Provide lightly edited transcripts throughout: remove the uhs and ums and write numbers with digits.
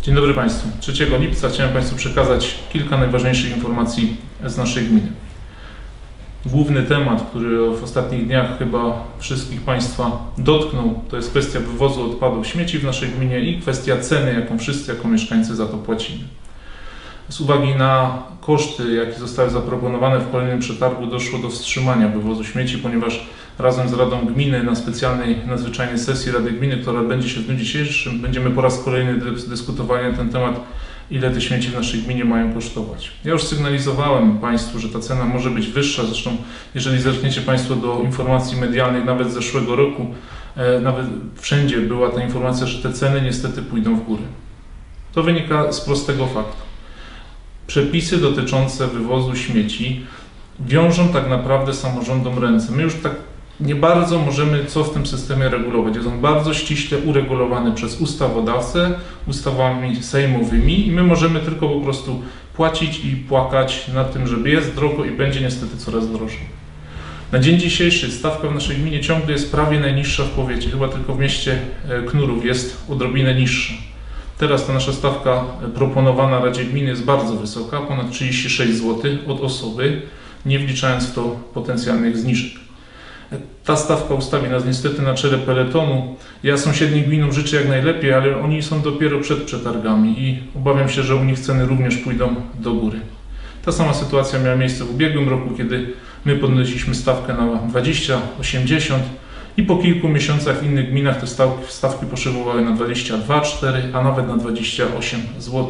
Dzień dobry Państwu. 3 lipca chciałem Państwu przekazać kilka najważniejszych informacji z naszej gminy. Główny temat, który w ostatnich dniach chyba wszystkich Państwa dotknął, to jest kwestia wywozu odpadów śmieci w naszej gminie i kwestia ceny, jaką wszyscy jako mieszkańcy za to płacimy. Z uwagi na koszty, jakie zostały zaproponowane w kolejnym przetargu, doszło do wstrzymania wywozu śmieci, ponieważ razem z Radą Gminy na specjalnej, nadzwyczajnej sesji Rady Gminy, która odbędzie się w dniu dzisiejszym, będziemy po raz kolejny dyskutowali na ten temat, ile te śmieci w naszej gminie mają kosztować. Ja już sygnalizowałem Państwu, że ta cena może być wyższa, zresztą jeżeli zerkniecie Państwo do informacji medialnych nawet z zeszłego roku, nawet wszędzie była ta informacja, że te ceny niestety pójdą w górę. To wynika z prostego faktu. Przepisy dotyczące wywozu śmieci wiążą tak naprawdę samorządom ręce. My już tak nie bardzo możemy co w tym systemie regulować. Jest on bardzo ściśle uregulowany przez ustawodawcę, ustawami sejmowymi i my możemy tylko po prostu płacić i płakać nad tym, że jest drogo i będzie niestety coraz drożej. Na dzień dzisiejszy stawka w naszej gminie ciągle jest prawie najniższa w powiecie. Chyba tylko w mieście Knurów jest odrobinę niższa. Teraz ta nasza stawka proponowana Radzie Gminy jest bardzo wysoka, ponad 36 zł od osoby, nie wliczając w to potencjalnych zniżek. Ta stawka ustawi nas niestety na czele peletonu. Ja sąsiednim gminom życzę jak najlepiej, ale oni są dopiero przed przetargami i obawiam się, że u nich ceny również pójdą do góry. Ta sama sytuacja miała miejsce w ubiegłym roku, kiedy my podnosiliśmy stawkę na 20, 80 i po kilku miesiącach w innych gminach te stawki poszybowały na 22, 4, a nawet na 28 zł.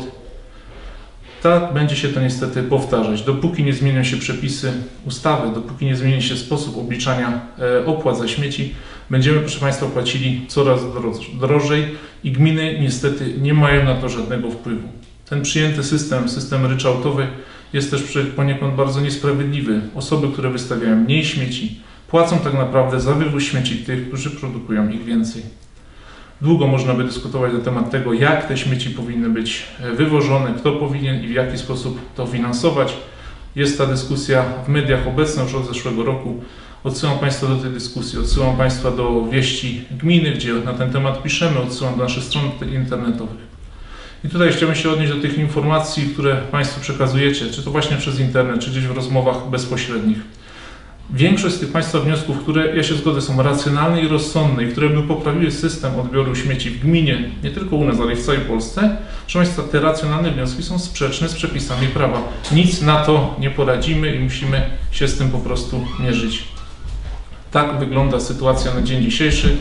Tak będzie się to niestety powtarzać. Dopóki nie zmienią się przepisy ustawy, dopóki nie zmieni się sposób obliczania opłat za śmieci, będziemy, proszę Państwa, płacili coraz drożej i gminy niestety nie mają na to żadnego wpływu. Ten przyjęty system ryczałtowy jest też poniekąd bardzo niesprawiedliwy. Osoby, które wystawiają mniej śmieci, płacą tak naprawdę za wywóz śmieci tych, którzy produkują ich więcej. Długo można by dyskutować na temat tego, jak te śmieci powinny być wywożone, kto powinien i w jaki sposób to finansować. Jest ta dyskusja w mediach obecna już od zeszłego roku. Odsyłam Państwa do tej dyskusji, odsyłam Państwa do wieści gminy, gdzie na ten temat piszemy, odsyłam do naszych stron internetowych. I tutaj chciałbym się odnieść do tych informacji, które Państwo przekazujecie, czy to właśnie przez internet, czy gdzieś w rozmowach bezpośrednich. Większość z tych Państwa wniosków, które, ja się zgodzę, są racjonalne i rozsądne i które by poprawiły system odbioru śmieci w gminie, nie tylko u nas, ale i w całej Polsce, proszę Państwa, te racjonalne wnioski są sprzeczne z przepisami prawa. Nic na to nie poradzimy i musimy się z tym po prostu mierzyć. Tak wygląda sytuacja na dzień dzisiejszy.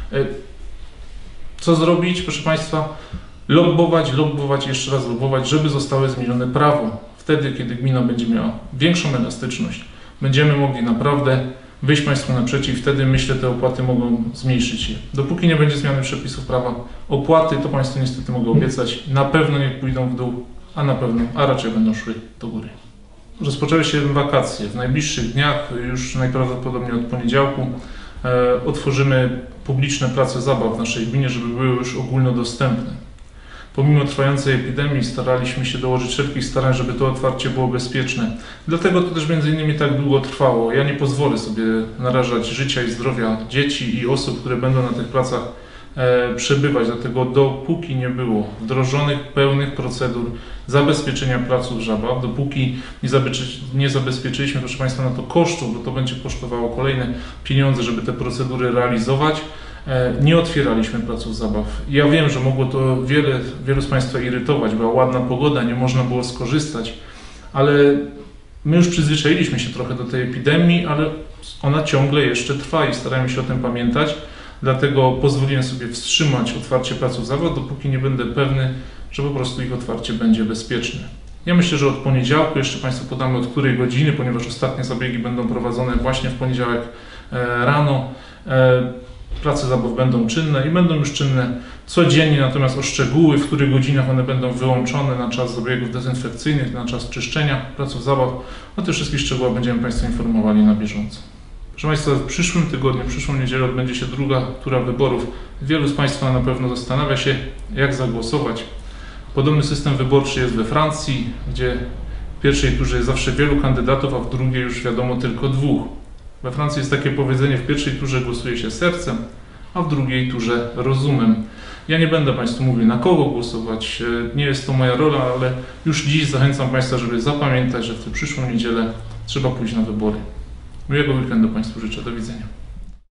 Co zrobić, proszę Państwa? Lobbować, jeszcze raz lobbować, żeby zostało zmienione prawo. Wtedy, kiedy gmina będzie miała większą elastyczność, będziemy mogli naprawdę wyjść Państwu naprzeciw, wtedy myślę, te opłaty mogą zmniejszyć się. Dopóki nie będzie zmiany przepisów prawa, opłaty, to Państwu niestety mogę obiecać, na pewno nie pójdą w dół, a raczej będą szły do góry. Rozpoczęły się wakacje. W najbliższych dniach, już najprawdopodobniej od poniedziałku, otworzymy publiczne place zabaw w naszej gminie, żeby były już ogólnodostępne. Pomimo trwającej epidemii staraliśmy się dołożyć wszelkich starań, żeby to otwarcie było bezpieczne. Dlatego to też między innymi tak długo trwało. Ja nie pozwolę sobie narażać życia i zdrowia dzieci i osób, które będą na tych placach przebywać. Dlatego dopóki nie było wdrożonych pełnych procedur zabezpieczenia placów zabaw, dopóki nie zabezpieczyliśmy, proszę Państwa, na to kosztów, bo to będzie kosztowało kolejne pieniądze, żeby te procedury realizować, nie otwieraliśmy placów zabaw. Ja wiem, że mogło to wielu z Państwa irytować, była ładna pogoda, nie można było skorzystać, ale my już przyzwyczailiśmy się trochę do tej epidemii, ale ona ciągle jeszcze trwa i staramy się o tym pamiętać. Dlatego pozwoliłem sobie wstrzymać otwarcie placów zabaw, dopóki nie będę pewny, że po prostu ich otwarcie będzie bezpieczne. Ja myślę, że od poniedziałku, jeszcze Państwu podamy od której godziny, ponieważ ostatnie zabiegi będą prowadzone właśnie w poniedziałek rano. Place zabaw będą czynne i będą już czynne codziennie, natomiast o szczegóły, w których godzinach one będą wyłączone na czas zabiegów dezynfekcyjnych, na czas czyszczenia placów zabaw, o tych wszystkich szczegółach będziemy Państwa informowali na bieżąco. Proszę Państwa, w przyszłym tygodniu, w przyszłą niedzielę odbędzie się druga tura wyborów. Wielu z Państwa na pewno zastanawia się, jak zagłosować. Podobny system wyborczy jest we Francji, gdzie w pierwszej turze jest zawsze wielu kandydatów, a w drugiej już wiadomo tylko 2. We Francji jest takie powiedzenie, w pierwszej turze głosuje się sercem, a w drugiej turze rozumem. Ja nie będę Państwu mówił, na kogo głosować, nie jest to moja rola, ale już dziś zachęcam Państwa, żeby zapamiętać, że w tę przyszłą niedzielę trzeba pójść na wybory. Miłego weekendu Państwu życzę. Do widzenia.